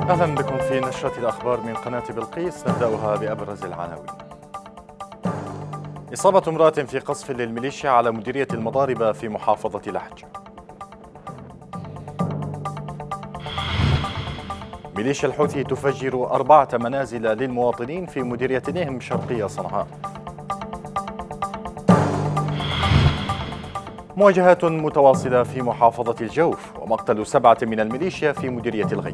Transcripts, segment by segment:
أهلا بكم في نشرة الأخبار من قناة بلقيس، نبدأها بأبرز العناوين. إصابة امرأة في قصف للميليشيا على مديرية المضاربة في محافظة لحج. ميليشيا الحوثي تفجر 4 منازل للمواطنين في مديرية نهم شرقية صنعاء. مواجهات متواصلة في محافظة الجوف، ومقتل 7 من الميليشيا في مديرية الغيل.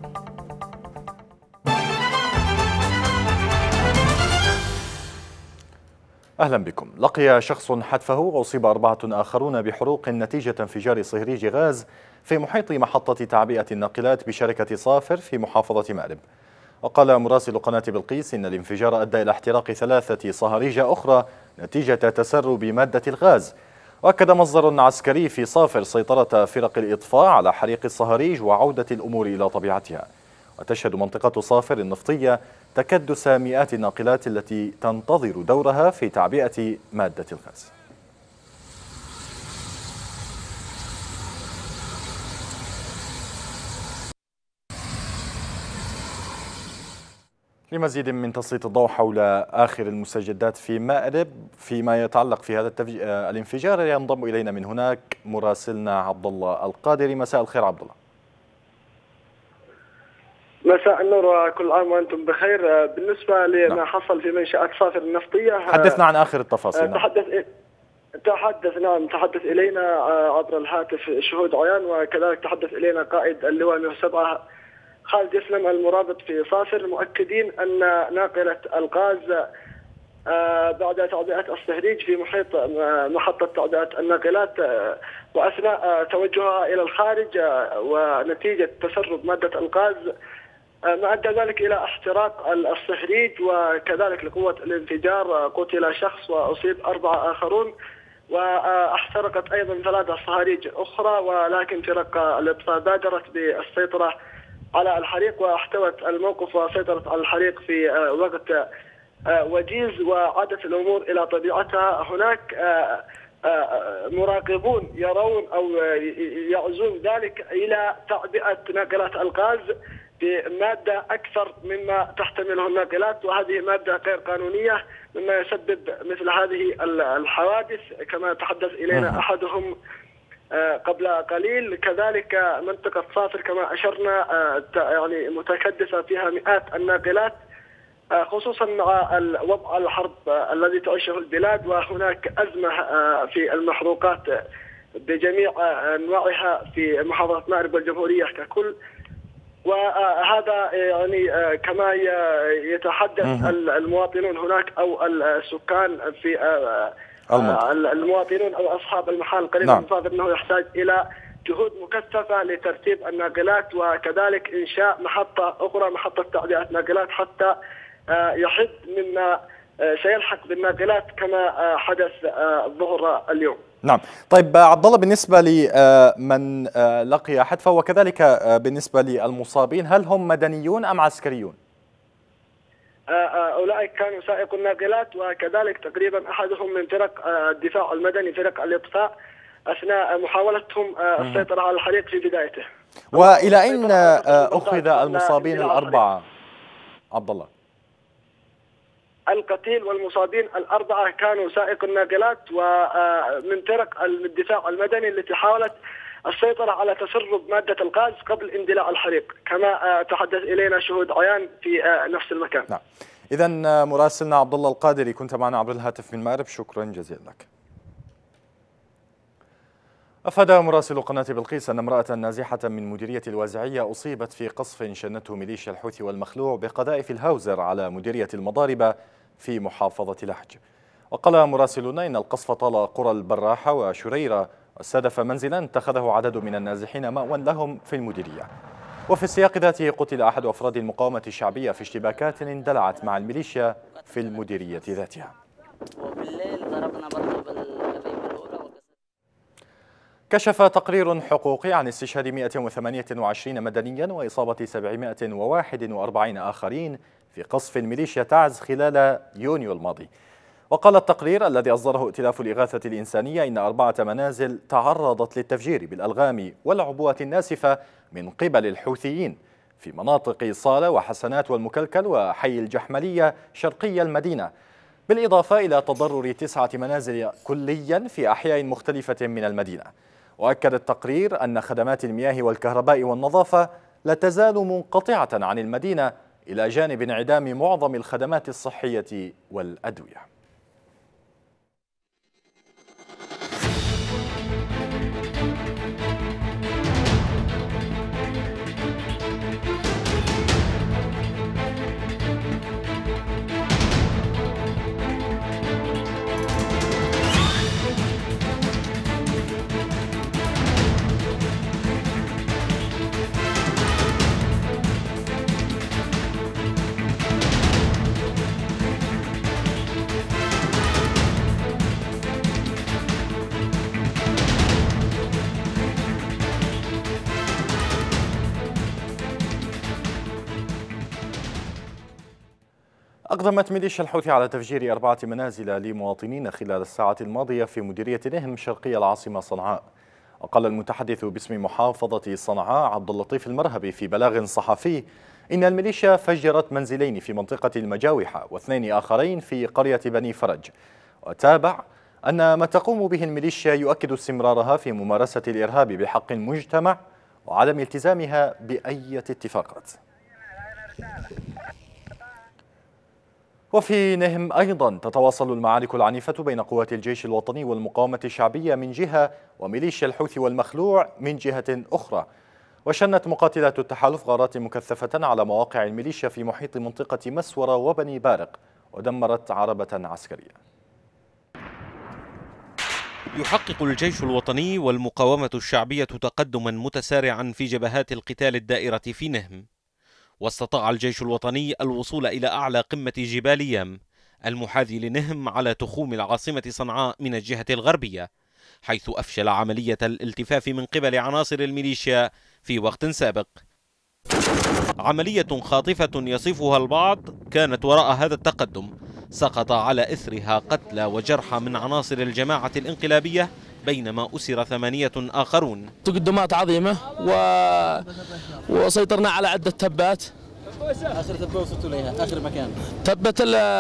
أهلا بكم. لقي شخص حتفه وأصيب 4 آخرون بحروق نتيجة انفجار صهريج غاز في محيط محطة تعبئة الناقلات بشركة صافر في محافظة مأرب. وقال مراسل قناة بلقيس إن الانفجار أدى إلى احتراق 3 صهاريج أخرى نتيجة تسرب مادة الغاز. وأكد مصدر عسكري في صافر سيطرة فرق الإطفاء على حريق الصهاريج وعودة الأمور إلى طبيعتها. وتشهد منطقة صافر النفطية تكدس مئات الناقلات التي تنتظر دورها في تعبئة مادة الغاز. لمزيد من تسليط الضوء حول آخر المستجدات في مأرب فيما يتعلق في هذا الانفجار ينضم إلينا من هناك مراسلنا عبد الله القادري. مساء الخير عبد الله. مساء النور وكل عام وأنتم بخير. بالنسبة لما حصل في منشأة صافر النفطية، حدثنا عن آخر التفاصيل. تحدث إلينا عبر الهاتف شهود عيان، وكذلك تحدث إلينا قائد اللواء 107 خالد يسلم المرابط في صافر، مؤكدين أن ناقلة الغاز بعد تعبئة الصهريج في محيط محطة تعبئة الناقلات وأثناء توجهها إلى الخارج ونتيجة تسرب مادة الغاز ما أدى ذلك إلى احتراق الصهريج، وكذلك لقوة الانفجار قتل شخص وأصيب 4 آخرون، واحترقت أيضا 3 صهاريج أخرى، ولكن فرق الإطفاء بادرت بالسيطرة على الحريق واحتوت الموقف وسيطرت على الحريق في وقت وجيز وعادت الأمور إلى طبيعتها. هناك مراقبون يرون أو يعزون ذلك إلى تعبئة ناقلات الغاز بمادة أكثر مما تحتمله الناقلات، وهذه مادة غير قانونية مما يسبب مثل هذه الحوادث كما تحدث إلينا أحدهم قبل قليل. كذلك منطقة صافر كما أشرنا يعني متكدسة فيها مئات الناقلات، خصوصا مع وضع الحرب الذي تعيشه البلاد، وهناك أزمة في المحروقات بجميع أنواعها في محافظة مأرب والجمهورية ككل. وهذا يعني كما يتحدث المواطنون هناك أو السكان في المواطنون أو أصحاب المحال قريب من صافر أنه يحتاج إلى جهود مكثفة لترتيب الناقلات، وكذلك إنشاء محطة أخرى، محطة تعبئة ناقلات، حتى يحد مما سيلحق بالناقلات كما حدث الظهر اليوم. نعم. طيب عبد الله، بالنسبة لمن لقي حتفه وكذلك بالنسبة للمصابين، هل هم مدنيون أم عسكريون؟ أولئك كانوا سائق الناقلات، وكذلك تقريبا أحدهم من فرق الدفاع المدني، فرق الإطفاء، أثناء محاولتهم السيطرة على الحريق في بدايته. وإلى أين أخذ المصابين 4 عبد الله؟ القتيل والمصابين 4 كانوا سائق الناقلات ومن فرق الدفاع المدني التي حاولت السيطرة على تسرب مادة الغاز قبل اندلاع الحريق، كما تحدث إلينا شهود عيان في نفس المكان. نعم. إذن مراسلنا عبد الله القادري كنت معنا عبر الهاتف من مأرب، شكرا جزيلا لك. أفاد مراسل قناة بلقيس أن امرأة نازحة من مديرية الوازعية أصيبت في قصف شنته ميليشيا الحوثي والمخلوع بقذائف الهاوزر على مديرية المضاربة في محافظة لحج. وقال مراسلون إن القصف طال قرى البراحة وشريرة واستهدف منزلا اتخذه عدد من النازحين مأوى لهم في المديرية. وفي السياق ذاته قتل أحد أفراد المقاومة الشعبية في اشتباكات اندلعت مع الميليشيا في المديرية ذاتها. كشف تقرير حقوقي عن استشهاد 128 مدنيا وإصابة 741 آخرين في قصف الميليشيا تعز خلال يونيو الماضي. وقال التقرير الذي أصدره ائتلاف الإغاثة الإنسانية إن 4 منازل تعرضت للتفجير بالألغام والعبوات الناسفة من قبل الحوثيين في مناطق صالة وحسنات والمكلكل وحي الجحملية شرقي المدينة، بالإضافة إلى تضرر 9 منازل كليا في أحياء مختلفة من المدينة. وأكد التقرير أن خدمات المياه والكهرباء والنظافة لا تزال منقطعة عن المدينة، إلى جانب انعدام معظم الخدمات الصحية والأدوية. أقدمت ميليشيا الحوثي على تفجير 4 منازل لمواطنين خلال الساعات الماضية في مديرية نهم شرقي العاصمة صنعاء. وقال المتحدث باسم محافظة صنعاء عبد اللطيف المرهبي في بلاغ صحفي إن الميليشيا فجرت منزلين في منطقة المجاوحة و2 آخرين في قرية بني فرج. وتابع أن ما تقوم به الميليشيا يؤكد استمرارها في ممارسة الإرهاب بحق المجتمع وعدم التزامها بأي اتفاقات. وفي نهم أيضا تتواصل المعارك العنيفة بين قوات الجيش الوطني والمقاومة الشعبية من جهة وميليشيا الحوثي والمخلوع من جهة أخرى. وشنت مقاتلات التحالف غارات مكثفة على مواقع الميليشيا في محيط منطقة مسورة وبني بارق، ودمرت عربة عسكرية. يحقق الجيش الوطني والمقاومة الشعبية تقدما متسارعا في جبهات القتال الدائرة في نهم. واستطاع الجيش الوطني الوصول إلى أعلى قمة جبال يام المحاذي لنهم على تخوم العاصمة صنعاء من الجهة الغربية، حيث أفشل عملية الالتفاف من قبل عناصر الميليشيا في وقت سابق. عملية خاطفة يصفها البعض كانت وراء هذا التقدم، سقط على إثرها قتلى وجرحى من عناصر الجماعة الانقلابية، بينما أسر 8 آخرون. تقدمات عظيمة وسيطرنا على عدة تبات. آخر تبة وصلتوا ليها، آخر مكان تبة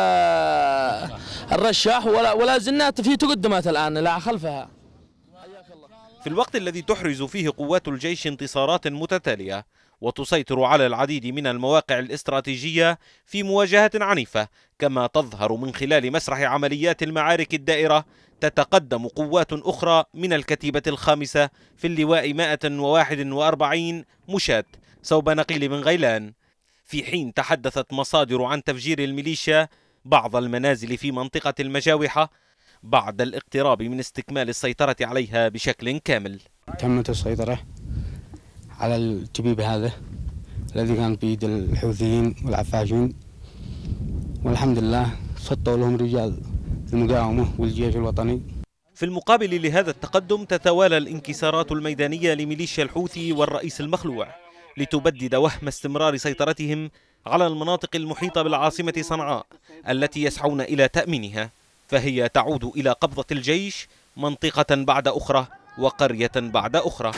الرشاح، ولا زلنا في تقدمات الآن لا خلفها. في الوقت الذي تحرز فيه قوات الجيش انتصارات متتالية وتسيطر على العديد من المواقع الاستراتيجية في مواجهة عنيفة، كما تظهر من خلال مسرح عمليات المعارك الدائرة، تتقدم قوات أخرى من الكتيبة 5 في اللواء 141 مشاة صوب نقيل من غيلان، في حين تحدثت مصادر عن تفجير الميليشيا بعض المنازل في منطقة المجاوحة بعد الاقتراب من استكمال السيطرة عليها بشكل كامل. تمت السيطرة على الجبيب هذا الذي كان بيد الحوثيين والعفاشين، والحمد لله سطوا لهم رجال المقاومة والجيش الوطني. في المقابل لهذا التقدم تتوالى الانكسارات الميدانية لميليشيا الحوثي والرئيس المخلوع لتبدد وهم استمرار سيطرتهم على المناطق المحيطة بالعاصمة صنعاء التي يسعون إلى تأمينها، فهي تعود إلى قبضة الجيش منطقة بعد أخرى وقرية بعد أخرى.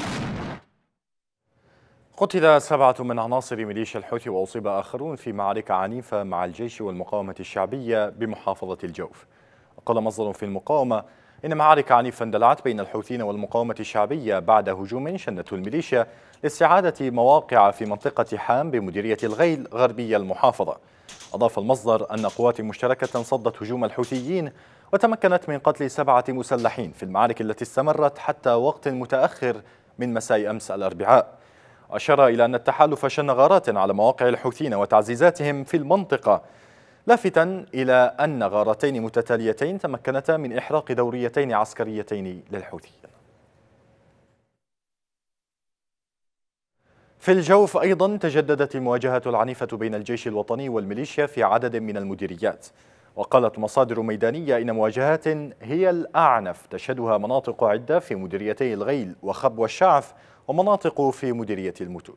قتل 7 من عناصر ميليشيا الحوثي وأصيب آخرون في معارك عنيفة مع الجيش والمقاومة الشعبية بمحافظة الجوف. وقال مصدر في المقاومة إن معارك عنيفة اندلعت بين الحوثيين والمقاومة الشعبية بعد هجوم شنته الميليشيا لاستعادة مواقع في منطقة حام بمديرية الغيل غربية المحافظة. أضاف المصدر أن قوات مشتركة صدت هجوم الحوثيين وتمكنت من قتل 7 مسلحين في المعارك التي استمرت حتى وقت متأخر من مساء أمس الأربعاء. أشار إلى أن التحالف شن غارات على مواقع الحوثيين وتعزيزاتهم في المنطقة، لافتا إلى أن غارتين متتاليتين تمكنتا من إحراق دوريتين عسكريتين للحوثيين. في الجوف أيضا تجددت المواجهة العنيفة بين الجيش الوطني والميليشيا في عدد من المديريات. وقالت مصادر ميدانية إن مواجهات هي الأعنف تشهدها مناطق عدة في مديريتي الغيل وخب والشعف، ومناطق في مديرية المتون.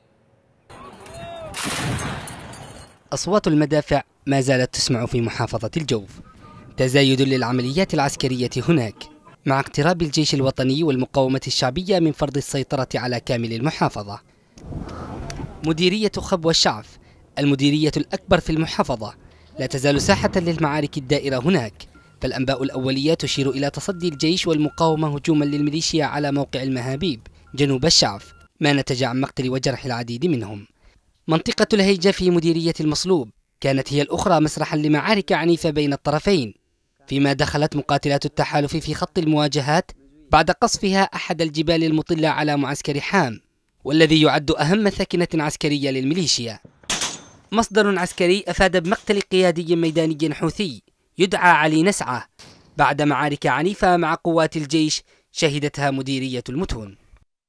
أصوات المدافع ما زالت تسمع في محافظة الجوف، تزايد للعمليات العسكرية هناك مع اقتراب الجيش الوطني والمقاومة الشعبية من فرض السيطرة على كامل المحافظة. مديرية خبوة الشعف المديرية الأكبر في المحافظة لا تزال ساحة للمعارك الدائرة هناك، فالأنباء الأولية تشير إلى تصدي الجيش والمقاومة هجوما للميليشيا على موقع المهابيب جنوب الشعف، ما نتج عن مقتل وجرح العديد منهم. منطقة الهيجة في مديرية المصلوب كانت هي الأخرى مسرحا لمعارك عنيفة بين الطرفين، فيما دخلت مقاتلات التحالف في خط المواجهات بعد قصفها أحد الجبال المطلة على معسكر حام، والذي يعد أهم ثكنة عسكرية للميليشيا. مصدر عسكري أفاد بمقتل قيادي ميداني حوثي يدعى علي نسعة بعد معارك عنيفة مع قوات الجيش شهدتها مديرية المتون.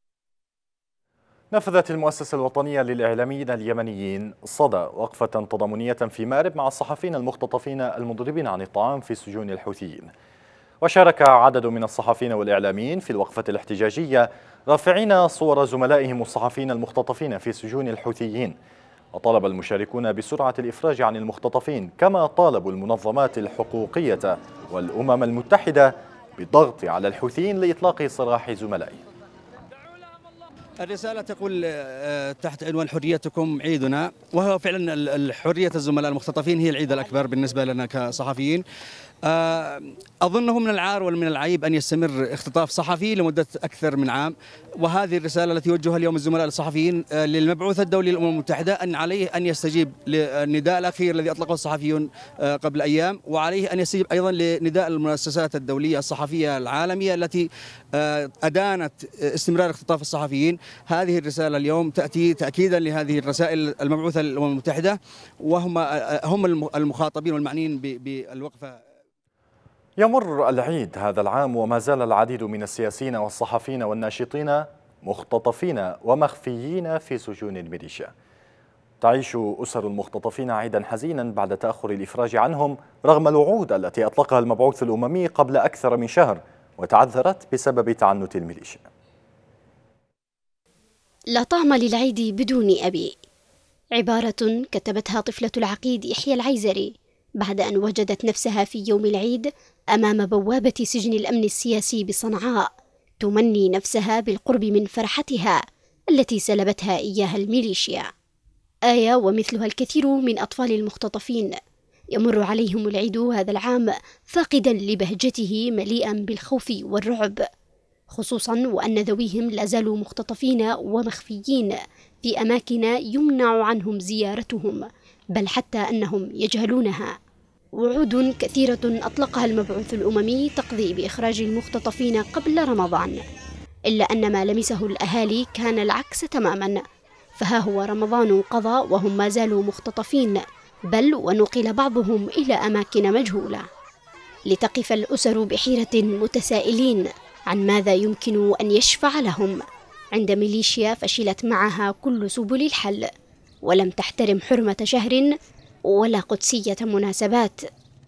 نفذت المؤسسة الوطنية للإعلاميين اليمنيين صدى وقفة تضامنية في مأرب مع الصحفيين المختطفين المضربين عن الطعام في سجون الحوثيين. وشارك عدد من الصحفيين والإعلاميين في الوقفة الاحتجاجية رافعين صور زملائهم الصحفيين المختطفين في سجون الحوثيين. وطالب المشاركون بسرعة الإفراج عن المختطفين، كما طالبوا المنظمات الحقوقية والأمم المتحدة بالضغط على الحوثيين لإطلاق سراح زملائهم. الرسالة تقول تحت عنوان حريتكم عيدنا، وهو فعلا حرية الزملاء المختطفين هي العيد الأكبر بالنسبة لنا كصحفيين. أظنه من العار ومن العيب أن يستمر اختطاف صحفي لمدة أكثر من عام، وهذه الرسالة التي يوجهها اليوم الزملاء الصحفيين للمبعوث الدولي للأمم المتحدة أن عليه أن يستجيب للنداء الأخير الذي أطلقه الصحفيون قبل أيام، وعليه أن يستجيب أيضا لنداء المؤسسات الدولية الصحفية العالمية التي أدانت استمرار اختطاف الصحفيين. هذه الرسالة اليوم تأتي تأكيدا لهذه الرسائل المبعوثة للأمم المتحدة، وهم المخاطبين والمعنيين بالوقفة. يمر العيد هذا العام وما زال العديد من السياسيين والصحفيين والناشطين مختطفين ومخفيين في سجون الميليشيا. تعيش أسر المختطفين عيدا حزينا بعد تأخر الإفراج عنهم رغم الوعود التي أطلقها المبعوث الأممي قبل أكثر من شهر وتعذرت بسبب تعنت الميليشيا. لا طعم للعيد بدون أبي، عبارة كتبتها طفلة العقيد يحيى العيزري بعد أن وجدت نفسها في يوم العيد أمام بوابة سجن الأمن السياسي بصنعاء تمني نفسها بالقرب من فرحتها التي سلبتها إياها الميليشيا. آية ومثلها الكثير من أطفال المختطفين يمر عليهم العيد هذا العام فاقدا لبهجته مليئا بالخوف والرعب، خصوصا وأن ذويهم لا زالوا مختطفين ومخفيين في أماكن يمنع عنهم زيارتهم، بل حتى أنهم يجهلونها. وعود كثيرة أطلقها المبعوث الأممي تقضي بإخراج المختطفين قبل رمضان، إلا أن ما لمسه الأهالي كان العكس تماما، فها هو رمضان قضى وهم ما زالوا مختطفين، بل ونقل بعضهم إلى أماكن مجهولة. لتقف الأسر بحيرة متسائلين عن ماذا يمكن أن يشفع لهم عند ميليشيا فشلت معها كل سبل الحل، ولم تحترم حرمة شهر ولا قدسية مناسبات.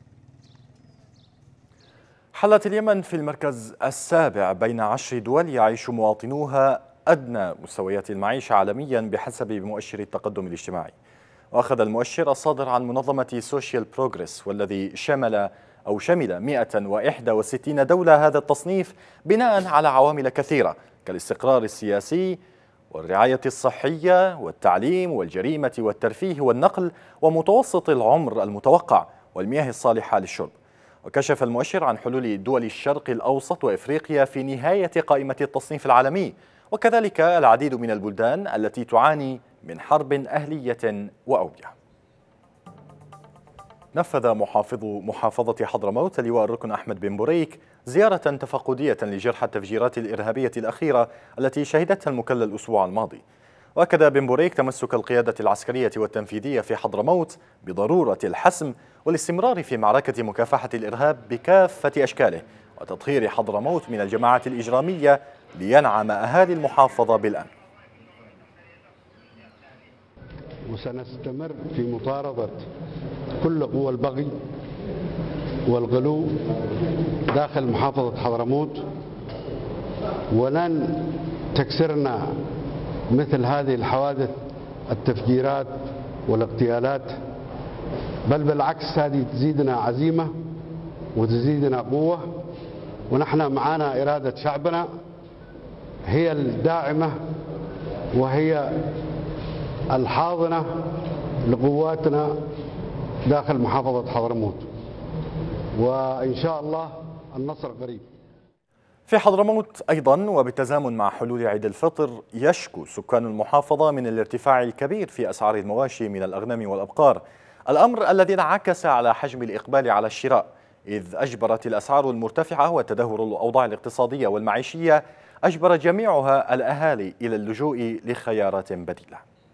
حلت اليمن في المركز السابع بين 10 دول يعيش مواطنوها أدنى مستويات المعيشة عالميا بحسب مؤشر التقدم الاجتماعي. وأخذ المؤشر الصادر عن منظمة سوشيال بروغريس والذي شمل 161 دولة هذا التصنيف بناء على عوامل كثيرة كالاستقرار السياسي والرعاية الصحية والتعليم والجريمة والترفيه والنقل ومتوسط العمر المتوقع والمياه الصالحة للشرب. وكشف المؤشر عن حلول دول الشرق الأوسط وإفريقيا في نهاية قائمة التصنيف العالمي، وكذلك العديد من البلدان التي تعاني من حرب أهلية وأوبئة. نفذ محافظ محافظة حضرموت اللواء الركن أحمد بن بريك زيارة تفقدية لجرحى التفجيرات الإرهابية الأخيرة التي شهدتها المكلا الأسبوع الماضي. وأكد بن بريك تمسك القيادة العسكرية والتنفيذية في حضرموت بضرورة الحسم والاستمرار في معركة مكافحة الإرهاب بكافة أشكاله وتطهير حضرموت من الجماعات الإجرامية لينعم أهالي المحافظة بالأمن. وسنستمر في مطاردة كل قوى البغي والغلو داخل محافظة حضرموت، ولن تكسرنا مثل هذه الحوادث التفجيرات والاغتيالات، بل بالعكس هذه تزيدنا عزيمة وتزيدنا قوة، ونحن معنا إرادة شعبنا هي الداعمة وهي الحاضنة لقواتنا داخل محافظة حضرموت، وإن شاء الله النصر قريب. في حضرموت أيضا وبالتزامن مع حلول عيد الفطر يشكو سكان المحافظة من الارتفاع الكبير في أسعار المواشي من الأغنام والأبقار، الأمر الذي انعكس على حجم الإقبال على الشراء، إذ أجبرت الأسعار المرتفعة وتدهور الأوضاع الاقتصادية والمعيشية أجبر جميعها الأهالي إلى اللجوء لخيارات بديلة.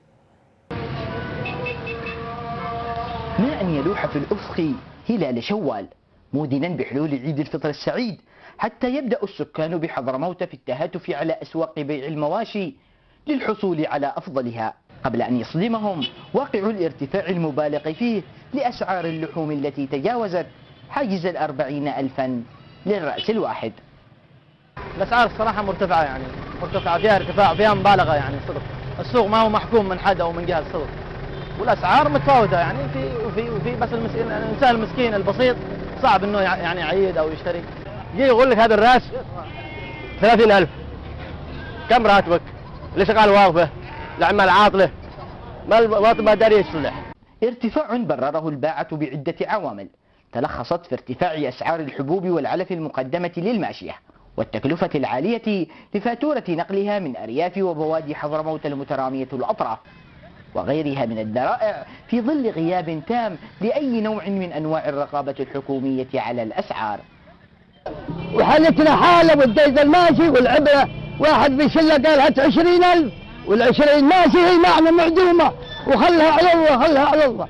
ما أن يلوح في الأفق هلال شوال مودنا بحلول عيد الفطر السعيد، حتى يبدأ السكان بحضرموت في التهاتف على أسواق بيع المواشي للحصول على أفضلها، قبل أن يصدمهم واقع الارتفاع المبالغ فيه لأسعار اللحوم التي تجاوزت حاجز 40,000 للرأس الواحد. الأسعار الصراحة مرتفعة، يعني مرتفعة، فيها ارتفاع، فيها مبالغة، يعني صدق السوق ما هو محكوم من حد أو من جهة صدق، والأسعار متفاوتة، يعني وفي بس الإنسان المسكين البسيط صعب إنه يعني يعيد أو يشتري. يجي يقول لك هذا الرأس 30,000، كم راتبك؟ اللي شغال واقفة، العمال عاطلة، ما داري يصلح. ارتفاع برره الباعة بعدة عوامل تلخصت في ارتفاع أسعار الحبوب والعلف المقدمة للماشية، والتكلفة العالية لفاتورة نقلها من أرياف وبوادي حضرموت المترامية الأطراف، وغيرها من الذرائع في ظل غياب تام لأي نوع من أنواع الرقابة الحكومية على الأسعار. وحالتنا حالة والديد الماشي والعبرة واحد بشلة قال هات 20,000 وال20 ماشي هي معنا معدومة وخلها على الله خلها على الله.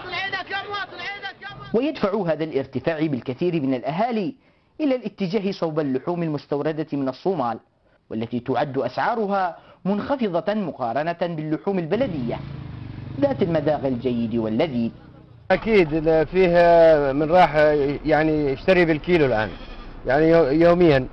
ويدفع هذا الارتفاع بالكثير من الأهالي إلى الاتجاه صوب اللحوم المستوردة من الصومال، والتي تعد أسعارها منخفضة مقارنة باللحوم البلدية ذات المذاق الجيد واللذيذ. أكيد فيه من راح يعني يشتري بالكيلو الآن، يعني يوميا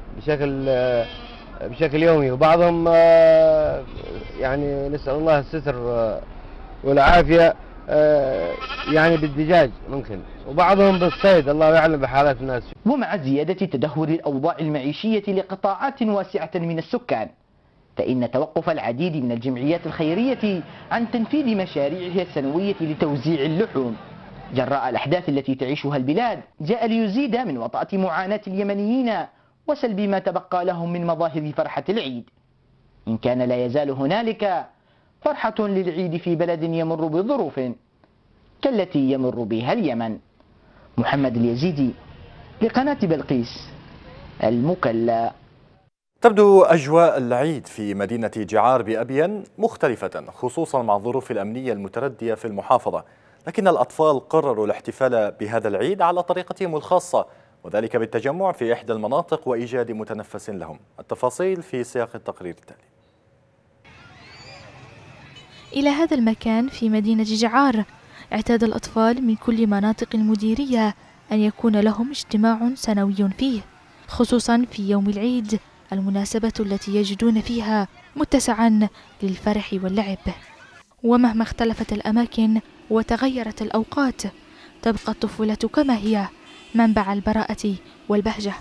بشكل يومي، وبعضهم يعني نسأل الله الستر والعافية يعني بالدجاج ممكن، وبعضهم بالصيد، الله يعلم بحالات الناس. ومع زيادة تدهور الأوضاع المعيشية لقطاعات واسعة من السكان، فإن توقف العديد من الجمعيات الخيرية عن تنفيذ مشاريعها السنوية لتوزيع اللحوم جراء الأحداث التي تعيشها البلاد جاء ليزيد من وطأة معاناة اليمنيين وسلب ما تبقى لهم من مظاهر فرحة العيد، إن كان لا يزال هنالك فرحة للعيد في بلد يمر بظروف كالتي يمر بها اليمن. محمد اليزيدي لقناة بلقيس المكلا. تبدو أجواء العيد في مدينة جعار بأبين مختلفة، خصوصا مع الظروف الأمنية المتردية في المحافظة، لكن الأطفال قرروا الاحتفال بهذا العيد على طريقتهم الخاصة، وذلك بالتجمع في إحدى المناطق وإيجاد متنفس لهم. التفاصيل في سياق التقرير التالي. إلى هذا المكان في مدينة جعار اعتاد الأطفال من كل مناطق المديرية أن يكون لهم اجتماع سنوي فيه، خصوصا في يوم العيد، المناسبة التي يجدون فيها متسعا للفرح واللعب. ومهما اختلفت الأماكن وتغيرت الأوقات، تبقى الطفولة كما هي، منبع البراءة والبهجة.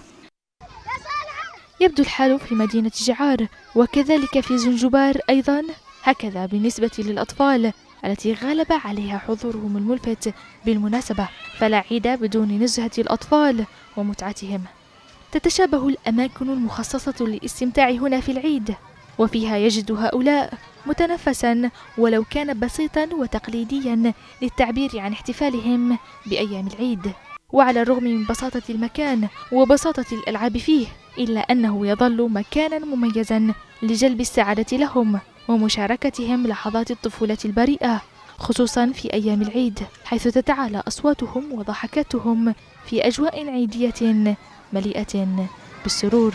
يبدو الحال في مدينة جعار وكذلك في زنجبار أيضا هكذا بالنسبة للأطفال التي غلب عليها حضورهم الملفت بالمناسبة، فلا عيد بدون نزهة الأطفال ومتعتهم. تتشابه الأماكن المخصصة للاستمتاع هنا في العيد، وفيها يجد هؤلاء متنفسا ولو كان بسيطا وتقليديا للتعبير عن احتفالهم بأيام العيد. وعلى الرغم من بساطة المكان وبساطة الألعاب فيه، إلا أنه يظل مكانا مميزا لجلب السعادة لهم ومشاركتهم لحظات الطفولة البريئة، خصوصا في أيام العيد، حيث تتعالى أصواتهم وضحكاتهم في أجواء عيدية مليئة بالسرور.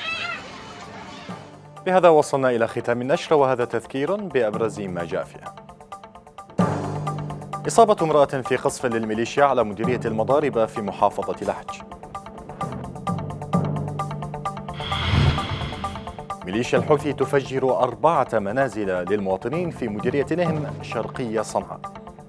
بهذا وصلنا إلى ختام النشرة، وهذا تذكير بأبرز ما جاء فيها. إصابة امرأة في قصف للميليشيا على مديرية المضارب في محافظة لحج. ميليشيا الحوثي تفجر 4 منازل للمواطنين في مديرية نهم شرقية صنعاء.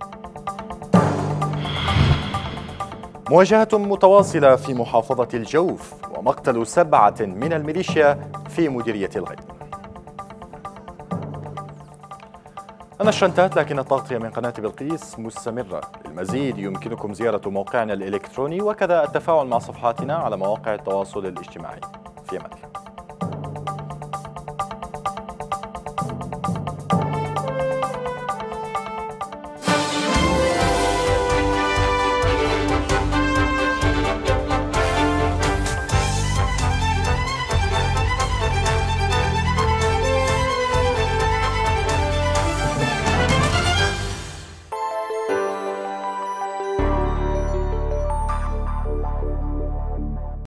مواجهة متواصلة في محافظة الجوف ومقتل 7 من الميليشيا في مديرية الغيب. النشرة انتهت، لكن التغطية من قناة بلقيس مستمرة. للمزيد يمكنكم زيارة موقعنا الإلكتروني وكذا التفاعل مع صفحاتنا على مواقع التواصل الاجتماعي. في أمان الله.